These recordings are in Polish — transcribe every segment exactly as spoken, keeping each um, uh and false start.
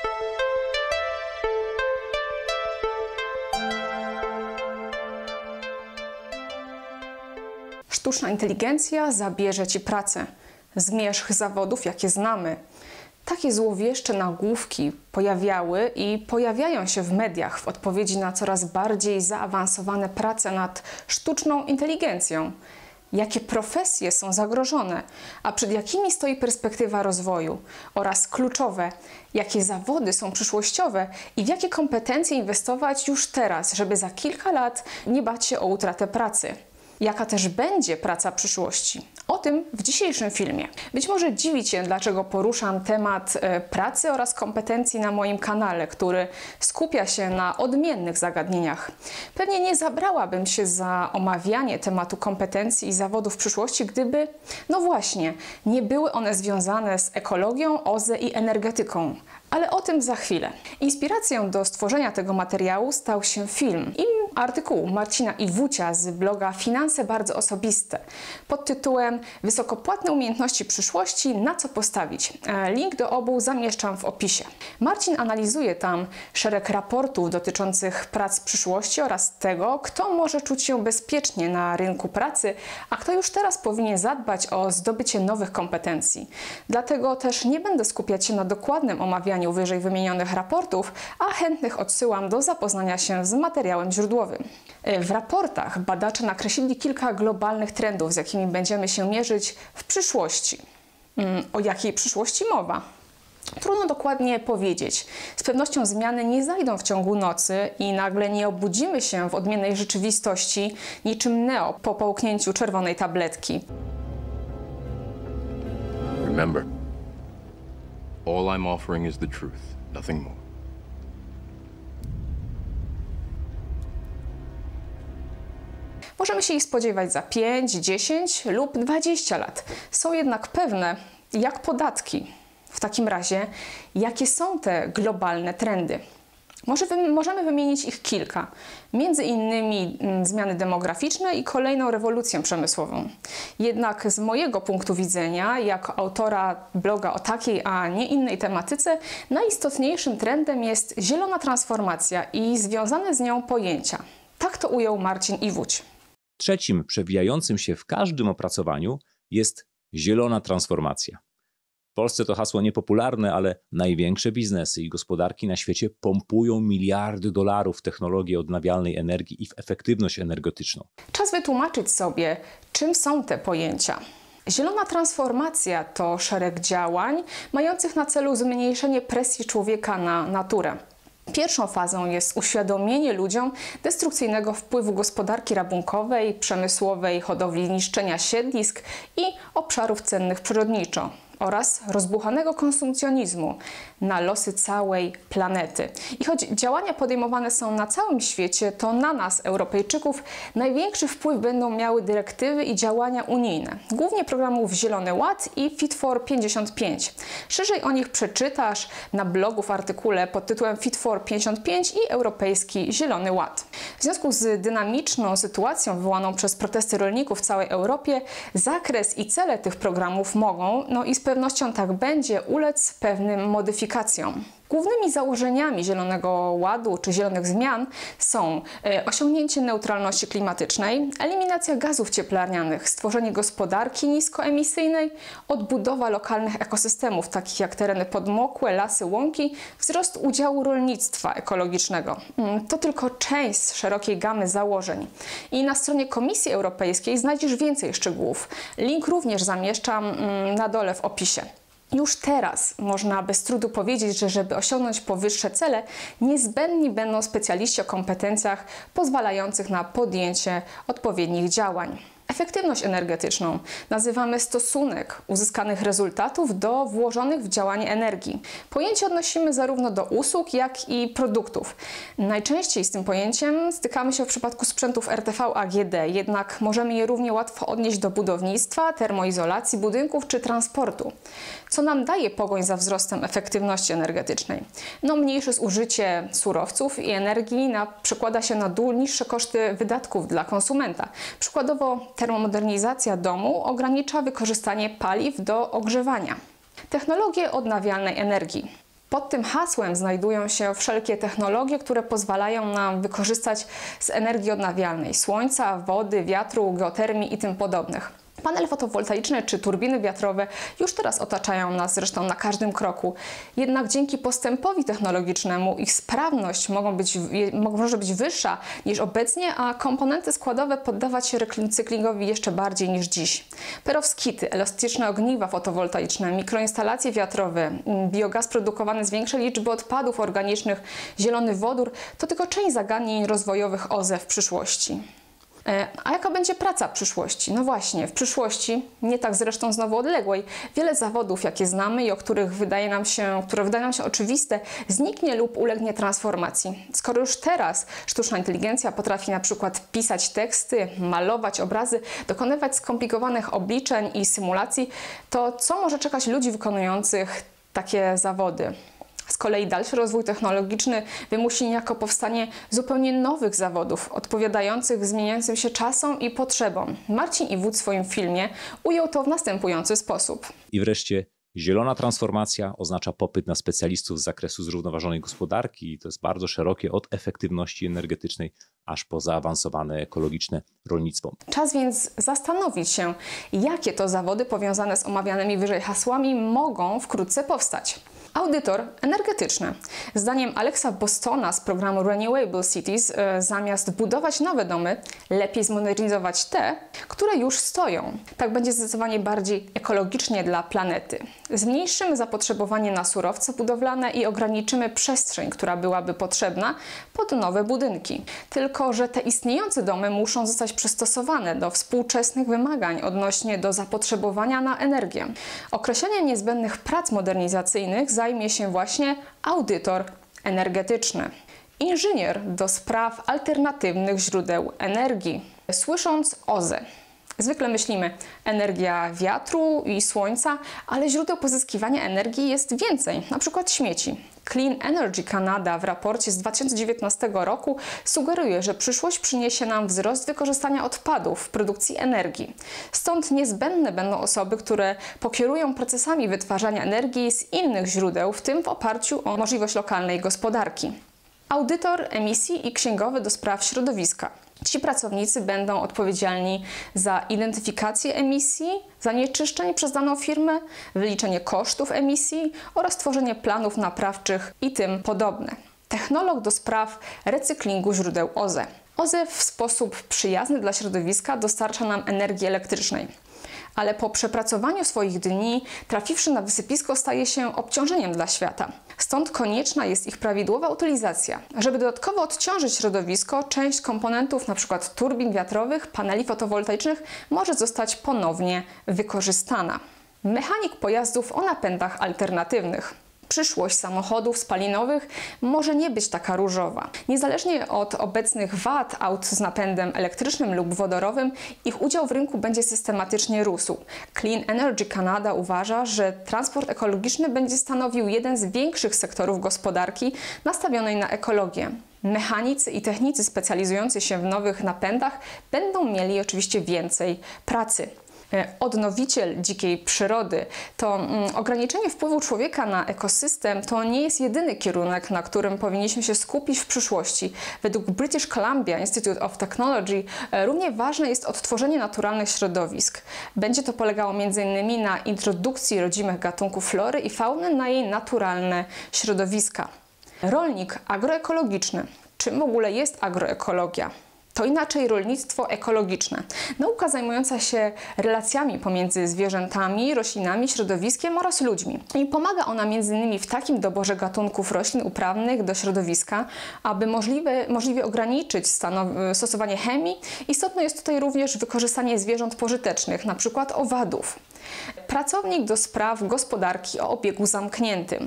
Sztuczna inteligencja zabierze Ci pracę. Zmierzch zawodów, jakie znamy. Takie złowieszcze nagłówki pojawiały i pojawiają się w mediach w odpowiedzi na coraz bardziej zaawansowane prace nad sztuczną inteligencją. Jakie profesje są zagrożone, a przed jakimi stoi perspektywa rozwoju oraz kluczowe, jakie zawody są przyszłościowe i w jakie kompetencje inwestować już teraz, żeby za kilka lat nie bać się o utratę pracy. Jaka też będzie praca przyszłości? O tym w dzisiejszym filmie. Być może dziwi Cię, dlaczego poruszam temat pracy oraz kompetencji na moim kanale, który skupia się na odmiennych zagadnieniach. Pewnie nie zabrałabym się za omawianie tematu kompetencji i zawodów przyszłości, gdyby, no właśnie, nie były one związane z ekologią, O Z E i energetyką. Ale o tym za chwilę. Inspiracją do stworzenia tego materiału stał się film i artykuł Marcina Iwucia z bloga Finanse Bardzo Osobiste pod tytułem Wysokopłatne umiejętności przyszłości, na co postawić. Link do obu zamieszczam w opisie. Marcin analizuje tam szereg raportów dotyczących prac przyszłości oraz tego, kto może czuć się bezpiecznie na rynku pracy, a kto już teraz powinien zadbać o zdobycie nowych kompetencji. Dlatego też nie będę skupiać się na dokładnym omawianiu wyżej wymienionych raportów, a chętnych odsyłam do zapoznania się z materiałem źródłowym. W raportach badacze nakreślili kilka globalnych trendów, z jakimi będziemy się mierzyć w przyszłości. O jakiej przyszłości mowa? Trudno dokładnie powiedzieć. Z pewnością zmiany nie zajdą w ciągu nocy i nagle nie obudzimy się w odmiennej rzeczywistości niczym Neo po połknięciu czerwonej tabletki. Remember, all I'm offering is the truth, nothing more. Możemy się ich spodziewać za pięć, dziesięć lub dwadzieścia lat. Są jednak pewne, jak podatki. W takim razie, jakie są te globalne trendy? Może wy, możemy wymienić ich kilka. Między innymi mm, zmiany demograficzne i kolejną rewolucję przemysłową. Jednak z mojego punktu widzenia, jako autora bloga o takiej, a nie innej tematyce, najistotniejszym trendem jest zielona transformacja i związane z nią pojęcia. Tak to ujął Marcin Iwuć. Trzecim przewijającym się w każdym opracowaniu jest zielona transformacja. W Polsce to hasło niepopularne, ale największe biznesy i gospodarki na świecie pompują miliardy dolarów w technologię odnawialnej energii i w efektywność energetyczną. Czas wytłumaczyć sobie, czym są te pojęcia. Zielona transformacja to szereg działań mających na celu zmniejszenie presji człowieka na naturę. Pierwszą fazą jest uświadomienie ludziom destrukcyjnego wpływu gospodarki rabunkowej, przemysłowej, hodowli niszczenia siedlisk i obszarów cennych przyrodniczo oraz rozbuchanego konsumpcjonizmu na losy całej planety. I choć działania podejmowane są na całym świecie, to na nas, Europejczyków, największy wpływ będą miały dyrektywy i działania unijne, głównie programów Zielony Ład i Fit for pięćdziesiąt pięć. Szerzej o nich przeczytasz na blogu w artykule pod tytułem Fit for pięćdziesiąt pięć i Europejski Zielony Ład. W związku z dynamiczną sytuacją wywołaną przez protesty rolników w całej Europie, zakres i cele tych programów mogą, no i z pewnością tak będzie, ulec pewnym modyfikacjom. Głównymi założeniami Zielonego Ładu czy zielonych zmian są osiągnięcie neutralności klimatycznej, eliminacja gazów cieplarnianych, stworzenie gospodarki niskoemisyjnej, odbudowa lokalnych ekosystemów, takich jak tereny podmokłe, lasy, łąki, wzrost udziału rolnictwa ekologicznego. To tylko część z szerokiej gamy założeń. I na stronie Komisji Europejskiej znajdziesz więcej szczegółów. Link również zamieszczam na dole w opisie. Już teraz można bez trudu powiedzieć, że żeby osiągnąć powyższe cele, niezbędni będą specjaliści o kompetencjach pozwalających na podjęcie odpowiednich działań. Efektywność energetyczną nazywamy stosunek uzyskanych rezultatów do włożonych w działanie energii. Pojęcie odnosimy zarówno do usług, jak i produktów. Najczęściej z tym pojęciem stykamy się w przypadku sprzętów R T V A G D, jednak możemy je równie łatwo odnieść do budownictwa, termoizolacji budynków czy transportu. Co nam daje pogoń za wzrostem efektywności energetycznej? No, mniejsze zużycie surowców i energii na, przekłada się na dół niższe koszty wydatków dla konsumenta. Przykładowo termomodernizacja domu ogranicza wykorzystanie paliw do ogrzewania. Technologie odnawialnej energii. Pod tym hasłem znajdują się wszelkie technologie, które pozwalają nam wykorzystać z energii odnawialnej, słońca, wody, wiatru, geotermii i tym podobnych. Panele fotowoltaiczne czy turbiny wiatrowe już teraz otaczają nas zresztą na każdym kroku. Jednak dzięki postępowi technologicznemu ich sprawność mogą być, może być wyższa niż obecnie, a komponenty składowe poddawać się recyklingowi jeszcze bardziej niż dziś. Perowskity, elastyczne ogniwa fotowoltaiczne, mikroinstalacje wiatrowe, biogaz produkowany z większej liczby odpadów organicznych, zielony wodór to tylko część zagadnień rozwojowych O Z E w przyszłości. A jaka będzie praca przyszłości? No właśnie, w przyszłości, nie tak zresztą znowu odległej, wiele zawodów, jakie znamy i o których wydaje nam się, które wydają nam się oczywiste, zniknie lub ulegnie transformacji. Skoro już teraz sztuczna inteligencja potrafi na przykład pisać teksty, malować obrazy, dokonywać skomplikowanych obliczeń i symulacji, to co może czekać ludzi wykonujących takie zawody? Z kolei dalszy rozwój technologiczny wymusi niejako powstanie zupełnie nowych zawodów, odpowiadających zmieniającym się czasom i potrzebom. Marcin Iwódz w swoim filmie ujął to w następujący sposób. I wreszcie zielona transformacja oznacza popyt na specjalistów z zakresu zrównoważonej gospodarki i to jest bardzo szerokie, od efektywności energetycznej aż po zaawansowane ekologiczne rolnictwo. Czas więc zastanowić się, jakie to zawody powiązane z omawianymi wyżej hasłami mogą wkrótce powstać. Audytor energetyczny. Zdaniem Alexa Bostona z programu Renewable Cities, e, zamiast budować nowe domy, lepiej zmodernizować te, które już stoją. Tak będzie zdecydowanie bardziej ekologicznie dla planety. Zmniejszymy zapotrzebowanie na surowce budowlane i ograniczymy przestrzeń, która byłaby potrzebna pod nowe budynki. Tylko że te istniejące domy muszą zostać przystosowane do współczesnych wymagań odnośnie do zapotrzebowania na energię. Określeniem niezbędnych prac modernizacyjnych zajmie się właśnie audytor energetyczny. Inżynier do spraw alternatywnych źródeł energii. Słysząc O Z E, zwykle myślimy energia wiatru i słońca, ale źródeł pozyskiwania energii jest więcej, na przykład śmieci. Clean Energy Canada w raporcie z dwa tysiące dziewiętnastego roku sugeruje, że przyszłość przyniesie nam wzrost wykorzystania odpadów w produkcji energii. Stąd niezbędne będą osoby, które pokierują procesami wytwarzania energii z innych źródeł, w tym w oparciu o możliwość lokalnej gospodarki. Audytor emisji i księgowy do spraw środowiska. Ci pracownicy będą odpowiedzialni za identyfikację emisji, zanieczyszczeń przez daną firmę, wyliczenie kosztów emisji oraz tworzenie planów naprawczych i tym podobne. Technolog do spraw recyklingu źródeł O Z E. O Z E w sposób przyjazny dla środowiska dostarcza nam energii elektrycznej. Ale po przepracowaniu swoich dni, trafiwszy na wysypisko, staje się obciążeniem dla świata. Stąd konieczna jest ich prawidłowa utylizacja. Żeby dodatkowo odciążyć środowisko, część komponentów, np. turbin wiatrowych, paneli fotowoltaicznych, może zostać ponownie wykorzystana. Mechanik pojazdów o napędach alternatywnych. Przyszłość samochodów spalinowych może nie być taka różowa. Niezależnie od obecnych wad aut z napędem elektrycznym lub wodorowym, ich udział w rynku będzie systematycznie rósł. Clean Energy Canada uważa, że transport ekologiczny będzie stanowił jeden z większych sektorów gospodarki nastawionej na ekologię. Mechanicy i technicy specjalizujący się w nowych napędach będą mieli oczywiście więcej pracy. Odnowiciel dzikiej przyrody. To mm, ograniczenie wpływu człowieka na ekosystem to nie jest jedyny kierunek, na którym powinniśmy się skupić w przyszłości. Według British Columbia Institute of Technology e, równie ważne jest odtworzenie naturalnych środowisk. Będzie to polegało między innymi na introdukcji rodzimych gatunków flory i fauny na jej naturalne środowiska. Rolnik agroekologiczny. Czym w ogóle jest agroekologia? To inaczej rolnictwo ekologiczne. Nauka zajmująca się relacjami pomiędzy zwierzętami, roślinami, środowiskiem oraz ludźmi. I pomaga ona między innymi w takim doborze gatunków roślin uprawnych do środowiska, aby możliwe, możliwie ograniczyć stosowanie chemii. Istotne jest tutaj również wykorzystanie zwierząt pożytecznych, np. owadów. Pracownik do spraw gospodarki o obiegu zamkniętym.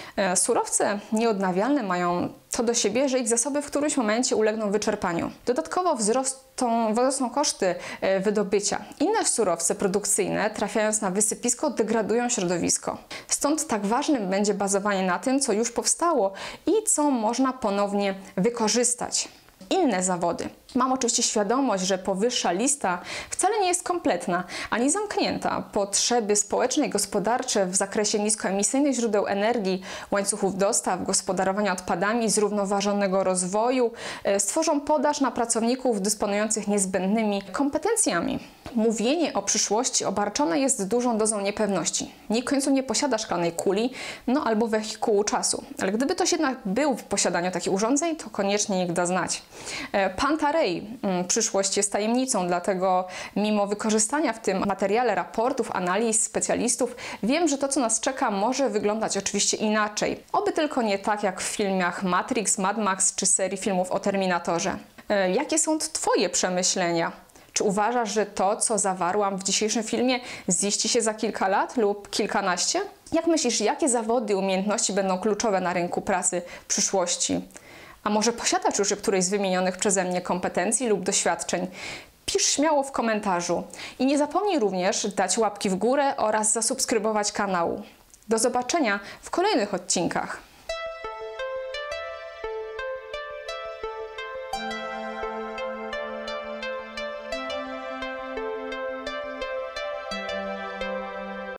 Surowce nieodnawialne mają to do siebie, że ich zasoby w którymś momencie ulegną wyczerpaniu. Dodatkowo wzrosną, wzrosną koszty wydobycia. Inne surowce produkcyjne, trafiając na wysypisko, degradują środowisko. Stąd tak ważnym będzie bazowanie na tym, co już powstało i co można ponownie wykorzystać. inne zawody. Mam oczywiście świadomość, że powyższa lista wcale nie jest kompletna ani zamknięta. Potrzeby społeczne i gospodarcze w zakresie niskoemisyjnych źródeł energii, łańcuchów dostaw, gospodarowania odpadami, zrównoważonego rozwoju stworzą podaż na pracowników dysponujących niezbędnymi kompetencjami. Mówienie o przyszłości obarczone jest dużą dozą niepewności. Nikt w końcu nie posiada szklanej kuli, no albo wehikułu czasu. Ale gdyby ktoś jednak był w posiadaniu takich urządzeń, to koniecznie niech da znać. Pantarej, przyszłość jest tajemnicą, dlatego mimo wykorzystania w tym materiale raportów, analiz, specjalistów, wiem, że to, co nas czeka, może wyglądać oczywiście inaczej. Oby tylko nie tak jak w filmach Matrix, Mad Max czy serii filmów o Terminatorze. Jakie są Twoje przemyślenia? Czy uważasz, że to, co zawarłam w dzisiejszym filmie, ziści się za kilka lat lub kilkanaście? Jak myślisz, jakie zawody i umiejętności będą kluczowe na rynku pracy w przyszłości? A może posiadasz już którejś z wymienionych przeze mnie kompetencji lub doświadczeń? Pisz śmiało w komentarzu. I nie zapomnij również dać łapki w górę oraz zasubskrybować kanału. Do zobaczenia w kolejnych odcinkach.